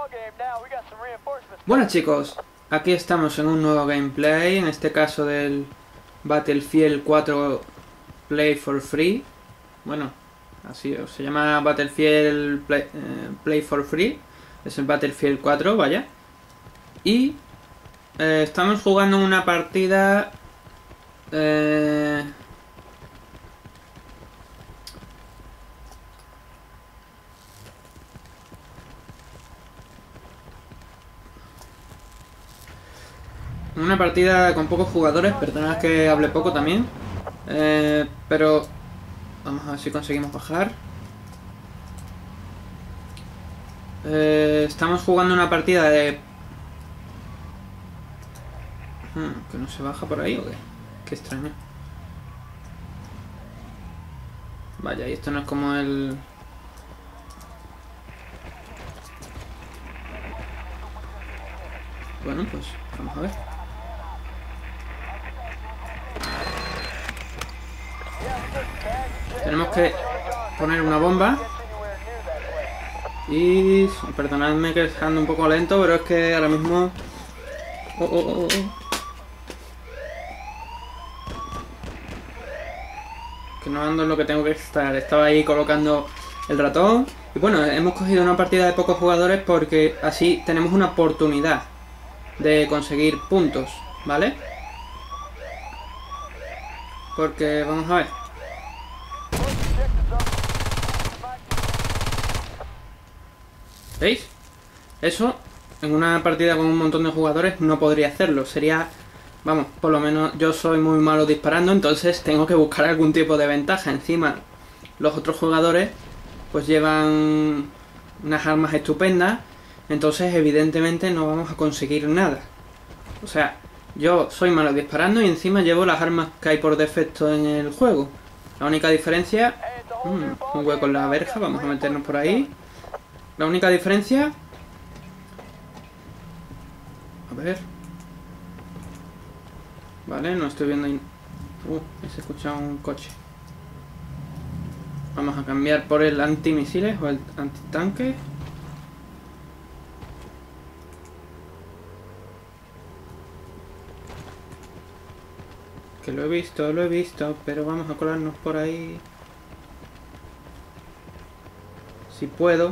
Bueno chicos, aquí estamos en un nuevo gameplay, en este caso del Battlefield 4 Play for Free. Bueno, así se llama Battlefield Play for Free, es el Battlefield 4, vaya. Y estamos jugando una partida... una partida con pocos jugadores, perdonad que hable poco también. Pero vamos a ver si conseguimos bajar. Estamos jugando una partida de... ¿que no se baja por ahí o qué? Qué extraño. Vaya, y esto no es como el... Bueno, pues vamos a ver. Tenemos que poner una bomba. Y perdonadme que ando un poco lento, pero es que ahora mismo... Oh. Que no ando en lo que tengo que estar. Estaba ahí colocando el ratón. Y bueno, hemos cogido una partida de pocos jugadores porque así tenemos una oportunidad de conseguir puntos, ¿vale? Porque, vamos a ver. ¿Veis? Eso, en una partida con un montón de jugadores no podría hacerlo. Sería, vamos, por lo menos yo soy muy malo disparando, entonces tengo que buscar algún tipo de ventaja. Encima, los otros jugadores pues llevan unas armas estupendas, entonces evidentemente no vamos a conseguir nada. O sea, yo soy malo disparando y encima llevo las armas que hay por defecto en el juego. La única diferencia... un hueco en la verja, vamos a meternos por ahí. La única diferencia... A ver... Vale, no estoy viendo ahí... se escucha un coche. Vamos a cambiar por el antimisiles o el antitanque. Que lo he visto, pero vamos a colarnos por ahí. Si puedo.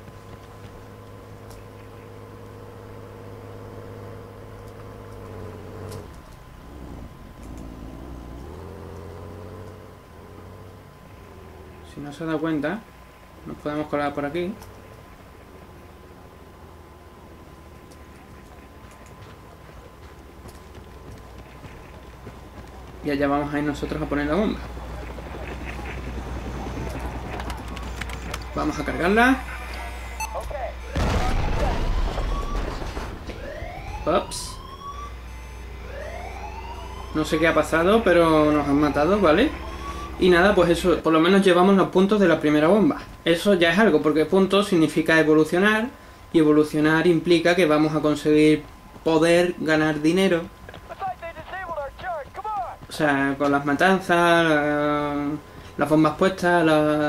Si no se da cuenta, nos podemos colar por aquí. Y allá vamos a ir nosotros a poner la bomba. Vamos a cargarla. Ups. No sé qué ha pasado, pero nos han matado, ¿vale? Y nada, pues eso, por lo menos llevamos los puntos de la primera bomba. Eso ya es algo, porque puntos significa evolucionar. Y evolucionar implica que vamos a conseguir poder ganar dinero. O sea, con las matanzas, las bombas puestas,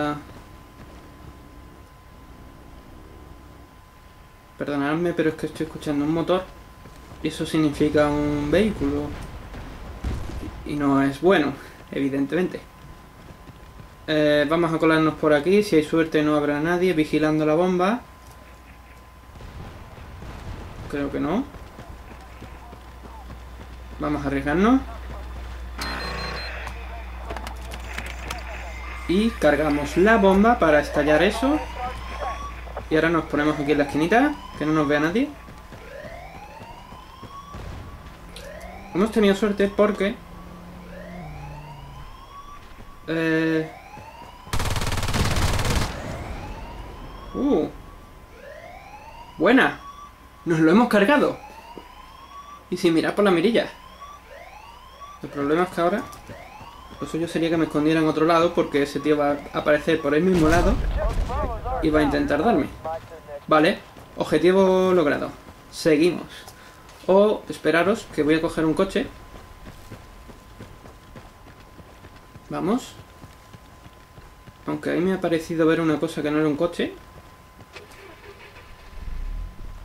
Perdonadme, pero es que estoy escuchando un motor. Y eso significa un vehículo. Y no es bueno, evidentemente. Vamos a colarnos por aquí. Si hay suerte no habrá nadie vigilando la bomba. Creo que no. Vamos a arriesgarnos. Y cargamos la bomba para estallar eso. Y ahora nos ponemos aquí en la esquinita, que no nos vea nadie. Hemos tenido suerte porque... Buena. Nos lo hemos cargado. Y sin mirar por la mirilla. El problema es que ahora... Lo suyo sería que me escondiera en otro lado, porque ese tío va a aparecer por el mismo lado y va a intentar darme. Vale, objetivo logrado. Seguimos. O esperaros, que voy a coger un coche. Vamos. Aunque ahí me ha parecido ver una cosa que no era un coche.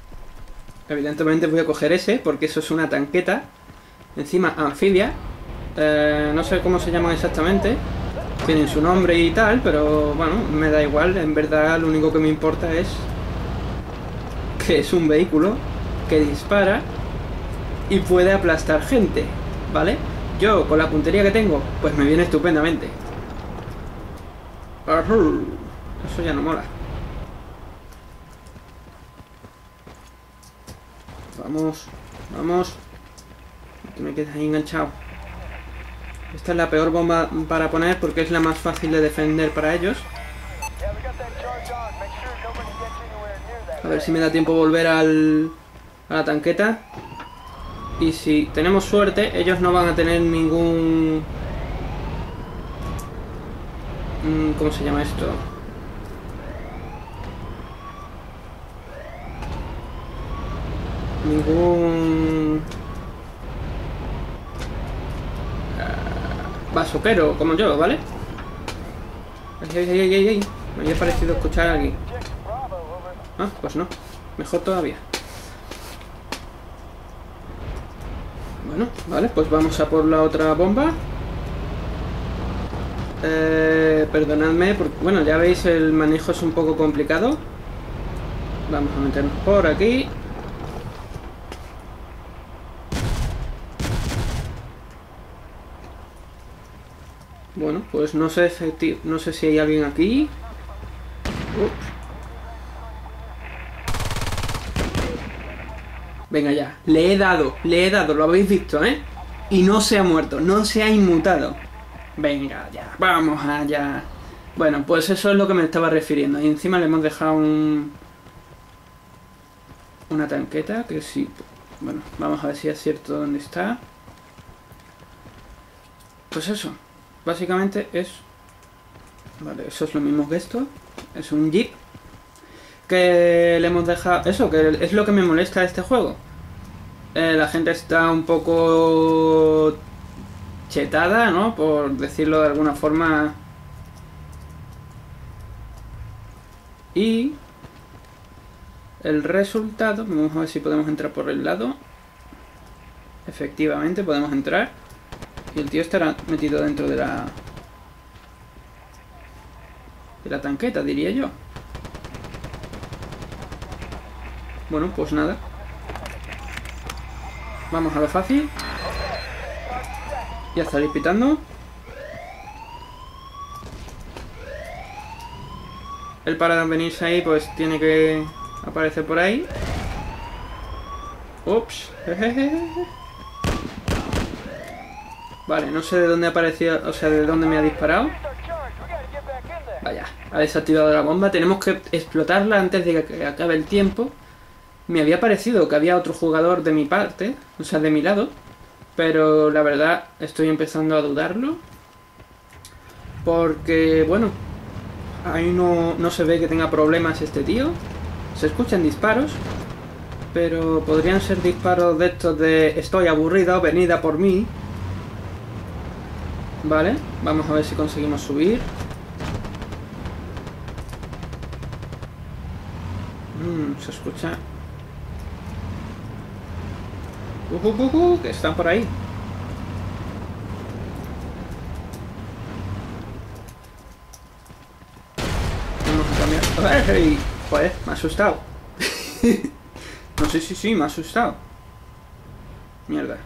Evidentemente voy a coger ese, porque eso es una tanqueta. Encima, anfibia. No sé cómo se llaman exactamente. Tienen su nombre y tal, pero bueno, me da igual. En verdad lo único que me importa es que es un vehículo que dispara y puede aplastar gente, ¿vale? Yo, con la puntería que tengo, pues me viene estupendamente. Eso ya no mola. Vamos, vamos. Que me quedes ahí enganchado. Esta es la peor bomba para poner porque es la más fácil de defender para ellos. A ver si me da tiempo volver a la tanqueta. Y si tenemos suerte, ellos no van a tener ningún... ¿Cómo se llama esto? Ningún... bazoquero como yo, ¿vale? ¡Ay! Me había parecido escuchar a alguien. Ah, pues no. Mejor todavía. Bueno, vale, pues vamos a por la otra bomba. Perdonadme, porque, bueno, ya veis, el manejo es un poco complicado. Vamos a meternos por aquí. Bueno, pues no sé si hay alguien aquí. Ups. Venga ya, le he dado, lo habéis visto, ¿eh? Y no se ha muerto, no se ha inmutado. Venga ya, vamos allá. Bueno, pues eso es lo que me estaba refiriendo. Y encima le hemos dejado una tanqueta que sí. Bueno, vamos a ver si es cierto dónde está. Pues eso, básicamente es... Vale, eso es lo mismo que esto. Es un jeep que le hemos dejado... Eso, que es lo que me molesta de este juego. La gente está un poco chetada, ¿no? Por decirlo de alguna forma. Y el resultado... Vamos a ver si podemos entrar por el lado. Efectivamente, podemos entrar. Y el tío estará metido dentro de la tanqueta, diría yo. Bueno, pues nada. Vamos a lo fácil. Ya estaréis pitando. Él, para venirse ahí, pues tiene que aparecer por ahí. Ups. Vale, no sé de dónde ha aparecido, o sea, de dónde me ha disparado. Vaya, ha desactivado la bomba. Tenemos que explotarla antes de que acabe el tiempo. Me había parecido que había otro jugador de mi parte, o sea, de mi lado. Pero la verdad estoy empezando a dudarlo. Porque, bueno, ahí no se ve que tenga problemas este tío. Se escuchan disparos, pero podrían ser disparos de estos de estoy aburrida o venida por mí. Vale, vamos a ver si conseguimos subir. Se escucha... que están por ahí. Vamos a cambiar. ¡Ey! Joder, me ha asustado. No sé si sí, me ha asustado. Mierda.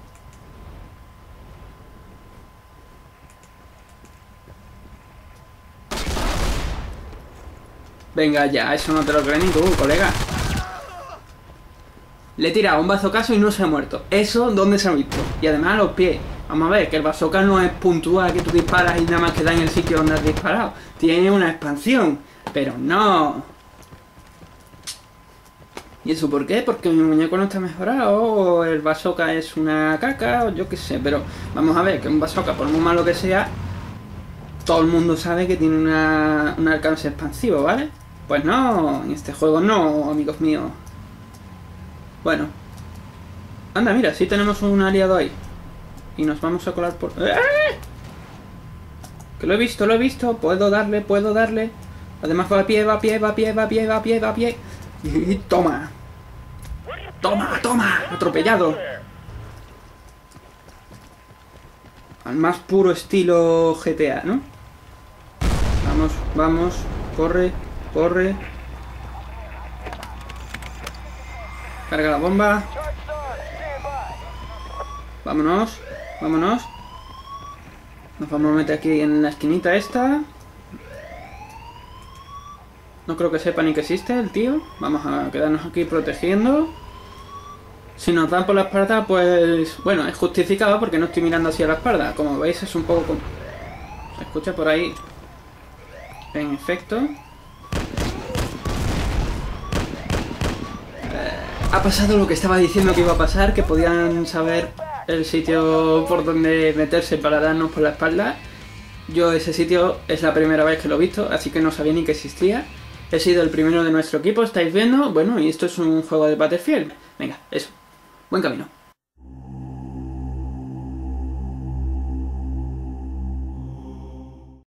Venga ya, eso no te lo crees ni tú, colega. Le he tirado un bazocazo y no se ha muerto. ¿Eso dónde se ha visto? Y además a los pies. Vamos a ver, que el bazooka no es puntual, que tú disparas y nada más que da en el sitio donde has disparado. Tiene una expansión. Pero no. ¿Y eso por qué? Porque mi muñeco no está mejorado, o el bazooka es una caca, o yo qué sé. Pero vamos a ver, que un bazooka, por muy malo que sea, todo el mundo sabe que tiene un alcance expansivo, ¿vale? Pues no, en este juego no, amigos míos. Bueno. Anda, mira, sí tenemos un aliado ahí. Y nos vamos a colar por... ¡Ah! Que lo he visto. Puedo darle. Además va a pie. Y toma. ¡Toma, toma! ¡Atropellado! Al más puro estilo GTA, ¿no? Vamos, vamos. Corre, corre. Carga la bomba. Vámonos, vámonos. Nos vamos a meter aquí en la esquinita esta. No creo que sepa ni que existe el tío. Vamos a quedarnos aquí protegiendo. Si nos dan por la espalda, pues... Bueno, es justificado porque no estoy mirando hacia la espalda. Como veis es un poco... Se escucha por ahí. En efecto. Ha pasado lo que estaba diciendo que iba a pasar, que podían saber el sitio por donde meterse para darnos por la espalda. Yo ese sitio es la primera vez que lo he visto, así que no sabía ni que existía. He sido el primero de nuestro equipo, estáis viendo. Bueno, y esto es un juego de Battlefield. Venga, eso. Buen camino.